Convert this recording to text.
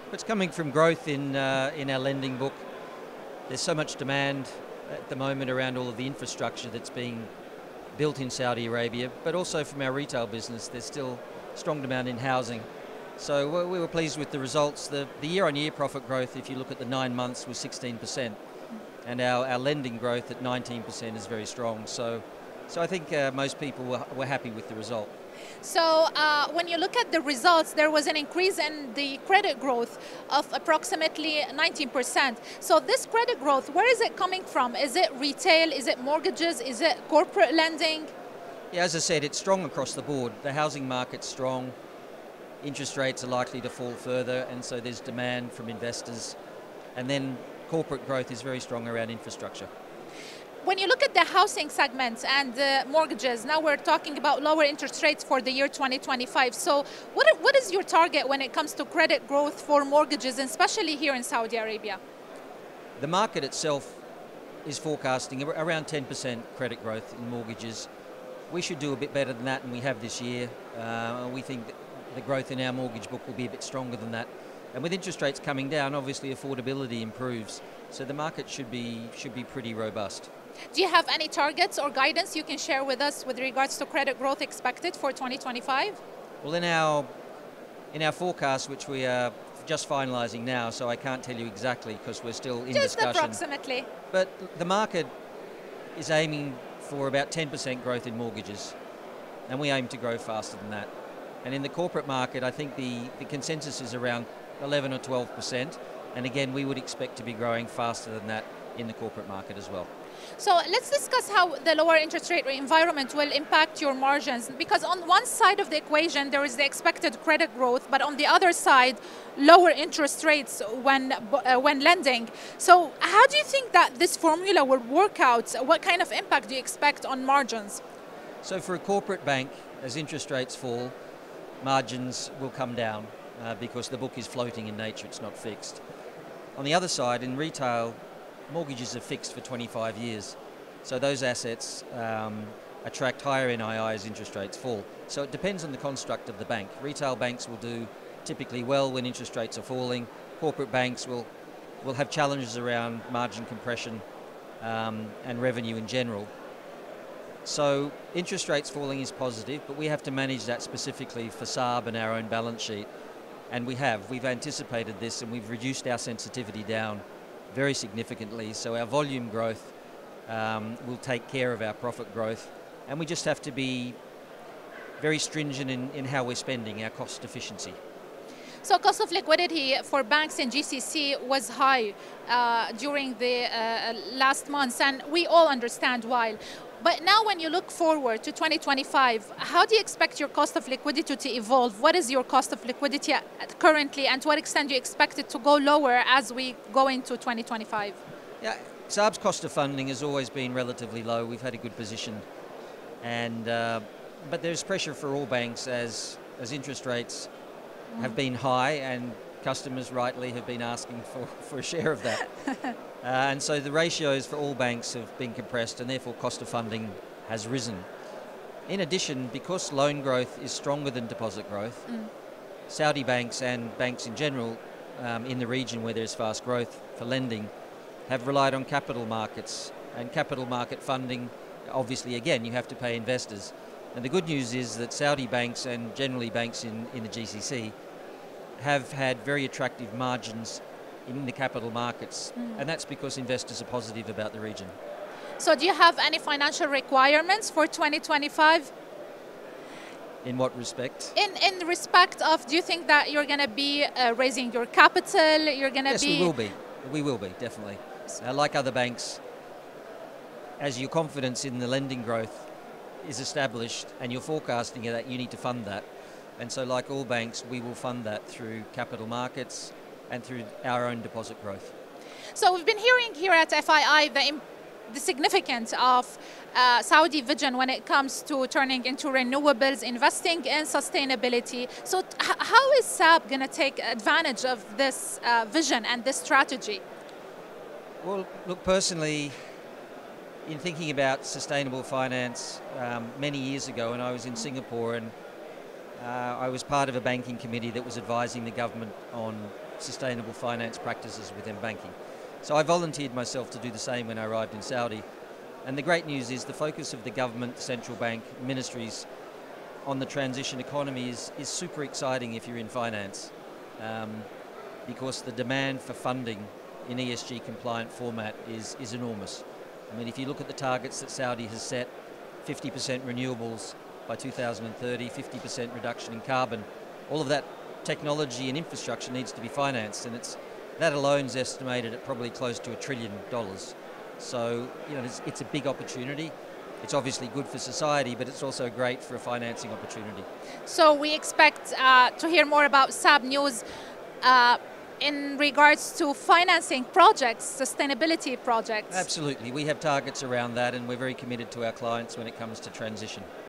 It's coming from growth in our lending book. There's so much demand at the moment around all of the infrastructure that's being built in Saudi Arabia, but also from our retail business. There's still strong demand in housing. So we were pleased with the results. The year-on-year profit growth, if you look at the 9 months, was 16%, and our lending growth at 19% is very strong. So I think most people were happy with the result. So when you look at the results, there was an increase in the credit growth of approximately 19%. So this credit growth, where is it coming from? Is it retail? Is it mortgages? Is it corporate lending? Yeah, as I said, it's strong across the board. The housing market's strong. Interest rates are likely to fall further, and so there's demand from investors. And then corporate growth is very strong around infrastructure. When you look at the housing segment and mortgages, now we're talking about lower interest rates for the year 2025. So what is your target when it comes to credit growth for mortgages, especially here in Saudi Arabia? The market itself is forecasting around 10% credit growth in mortgages. We should do a bit better than that, and we have this year. We think that the growth in our mortgage book will be a bit stronger than that. And with interest rates coming down, obviously affordability improves. So the market should be pretty robust. Do you have any targets or guidance you can share with us with regards to credit growth expected for 2025? Well, in our forecast, which we are just finalising now, so I can't tell you exactly because we're still in discussion. Just approximately. But the market is aiming for about 10% growth in mortgages, and we aim to grow faster than that. And in the corporate market, I think the consensus is around 11 or 12%, and again, we would expect to be growing faster than that in the corporate market as well. So let's discuss how the lower interest rate environment will impact your margins, because on one side of the equation there is the expected credit growth, but on the other side lower interest rates when lending. So how do you think that this formula will work out? What kind of impact do you expect on margins? So for a corporate bank, as interest rates fall, margins will come down because the book is floating in nature, it's not fixed. On the other side, in retail, mortgages are fixed for 25 years. So those assets attract higher NII as interest rates fall. So it depends on the construct of the bank. Retail banks will do typically well when interest rates are falling. Corporate banks will have challenges around margin compression and revenue in general. So interest rates falling is positive, but we have to manage that specifically for SARB and our own balance sheet. And we've anticipated this, and we've reduced our sensitivity down very significantly. So our volume growth will take care of our profit growth, and we just have to be very stringent in how we're spending, our cost efficiency. So cost of liquidity for banks in GCC was high during the last months, and we all understand why. But now when you look forward to 2025, how do you expect your cost of liquidity to evolve? What is your cost of liquidity currently, and to what extent do you expect it to go lower as we go into 2025? Yeah, SARB's cost of funding has always been relatively low. We've had a good position, and but there's pressure for all banks as interest rates have been high, and customers rightly have been asking for a share of that. And so the ratios for all banks have been compressed, and therefore cost of funding has risen. In addition, because loan growth is stronger than deposit growth, Saudi banks and banks in general in the region where there's fast growth for lending have relied on capital markets, and capital market funding, obviously again you have to pay investors. And the good news is that Saudi banks and generally banks in the GCC have had very attractive margins in the capital markets, and that's because investors are positive about the region. So do you have any financial requirements for 2025? In what respect? In respect of, do you think that you're going to be raising your capital? You're going to Yes, we will be. We will be, definitely. Like other banks, as your confidence in the lending growth is established and you're forecasting that, you need to fund that. And so like all banks, we will fund that through capital markets and through our own deposit growth. So we've been hearing here at FII the significance of Saudi vision when it comes to turning into renewables, investing in sustainability. So how is SAB going to take advantage of this vision and this strategy? Well, look, personally, in thinking about sustainable finance many years ago, when I was in Singapore, and I was part of a banking committee that was advising the government on sustainable finance practices within banking. So I volunteered myself to do the same when I arrived in Saudi. And the great news is the focus of the government, the central bank, ministries on the transition economy is super exciting if you're in finance, because the demand for funding in ESG compliant format is enormous. I mean, if you look at the targets that Saudi has set, 50% renewables by 2030, 50% reduction in carbon, all of that technology and infrastructure needs to be financed, and that alone is estimated at probably close to $1 trillion. So, you know, it's a big opportunity. It's obviously good for society, but it's also great for a financing opportunity. So we expect to hear more about SAB news in regards to financing projects, sustainability projects. Absolutely. We have targets around that, and we're very committed to our clients when it comes to transition.